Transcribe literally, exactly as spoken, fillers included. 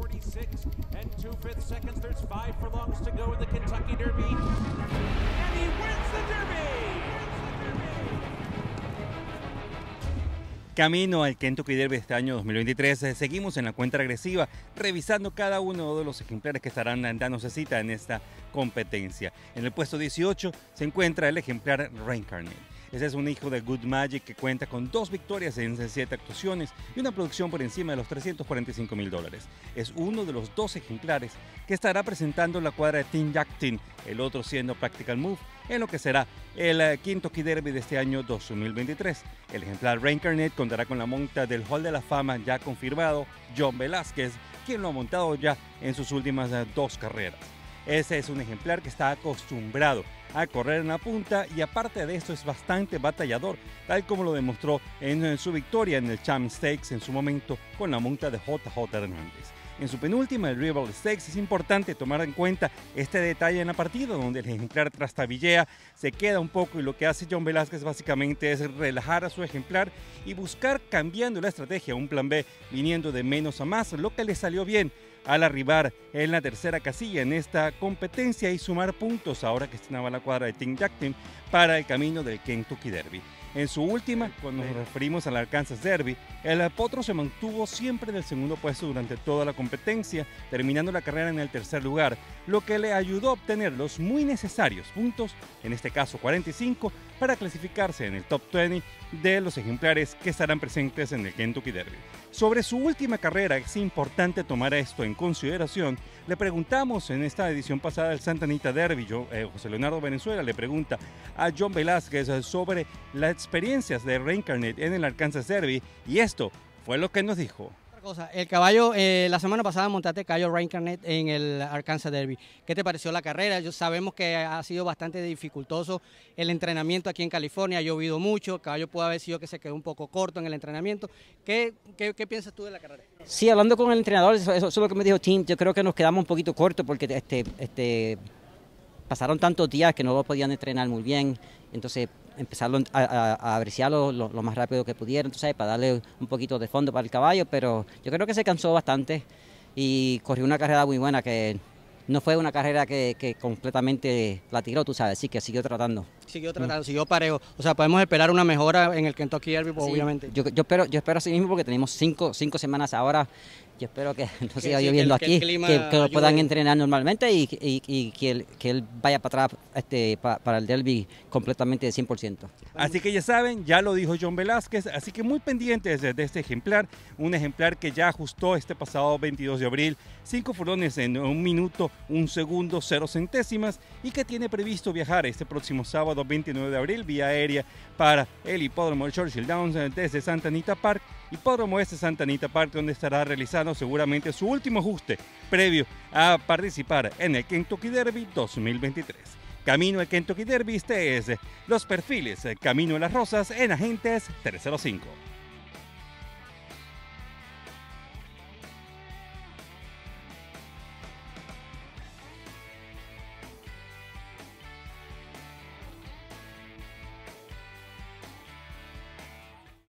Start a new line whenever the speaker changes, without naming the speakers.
forty-six and two-fifths seconds. There's five furlongs to go in the Kentucky Derby. And he wins the Derby!
Camino al Kentucky Derby este año dos mil veintitrés, seguimos en la cuenta regresiva, revisando cada uno de los ejemplares que estarán dándose cita en esta competencia. En el puesto dieciocho se encuentra el ejemplar Reincarnate. Ese es un hijo de Good Magic que cuenta con dos victorias en siete actuaciones y una producción por encima de los trescientos cuarenta y cinco mil dólares. Es uno de los dos ejemplares que estará presentando la cuadra de Team Jack Team, el otro siendo Practical Move, en lo que será el Kentucky Derby de este año dos mil veintitrés. El ejemplar Reincarnate contará con la monta del Hall de la Fama ya confirmado, John Velázquez, quien lo ha montado ya en sus últimas dos carreras. Ese es un ejemplar que está acostumbrado a correr en la punta y aparte de esto es bastante batallador, tal como lo demostró en su victoria en el Champ Stakes en su momento con la monta de J J Hernández. En su penúltima, el Rival Stakes, es importante tomar en cuenta este detalle en la partida, donde el ejemplar Trastabillea se queda un poco y lo que hace John Velázquez básicamente es relajar a su ejemplar y buscar cambiando la estrategia, un plan B viniendo de menos a más, lo que le salió bien al arribar en la tercera casilla en esta competencia y sumar puntos ahora que estrenaba la cuadra de Team Jack Team para el camino del Kentucky Derby. En su última, cuando nos referimos al Arkansas Derby, el potro se mantuvo siempre en el segundo puesto durante toda la competencia, terminando la carrera en el tercer lugar, lo que le ayudó a obtener los muy necesarios puntos, en este caso cuarenta y cinco, para clasificarse en el top veinte de los ejemplares que estarán presentes en el Kentucky Derby. Sobre su última carrera, es importante tomar esto en consideración. Le preguntamos en esta edición pasada del Santa Anita Derby, yo, eh, José Leonardo Venezuela le pregunta a John Velázquez sobre las experiencias de Reincarnate en el Arkansas Derby y esto fue lo que nos dijo.
Cosa, el caballo, eh, la semana pasada montaste el caballo Reincarnate en el Arkansas Derby. ¿Qué te pareció la carrera? Yo, sabemos que ha sido bastante dificultoso el entrenamiento aquí en California, ha llovido mucho, el caballo puede haber sido que se quedó un poco corto en el entrenamiento. ¿Qué, qué, qué piensas tú de la carrera?
Sí, hablando con el entrenador, eso, eso es lo que me dijo Tim, yo creo que nos quedamos un poquito cortos porque este, este, pasaron tantos días que no lo podían entrenar muy bien, entonces empezaron a, a, a apreciarlo lo, lo más rápido que pudieron, ¿sabes? Para darle un poquito de fondo para el caballo, pero yo creo que se cansó bastante y corrió una carrera muy buena que no fue una carrera que, que completamente la tiró, tú sabes, sí que siguió tratando.
Siguió tratando, mm. siguió parejo. O sea, podemos esperar una mejora en el Kentucky Derby, pues, sí, obviamente.
Yo, yo, espero, yo espero así mismo porque tenemos cinco, cinco semanas ahora. Yo espero que no siga
sí,
lloviendo
que el,
aquí,
que,
que, que lo puedan entrenar normalmente y, y, y que, él, que él vaya para atrás este, para, para el derby completamente de cien por ciento.
Así que ya saben, ya lo dijo John Velázquez, así que muy pendientes de, de este ejemplar, un ejemplar que ya ajustó este pasado veintidós de abril, cinco furlones en un minuto, un segundo, cero centésimas y que tiene previsto viajar este próximo sábado veintinueve de abril vía aérea para el hipódromo de Churchill Downs desde Santa Anita Park, hipódromo este Santa Anita Park, donde estará realizando seguramente su último ajuste previo a participar en el Kentucky Derby dos mil veintitrés. Camino al Kentucky Derby, este es Los Perfiles, Camino a las Rosas en Agentes trescientos cinco.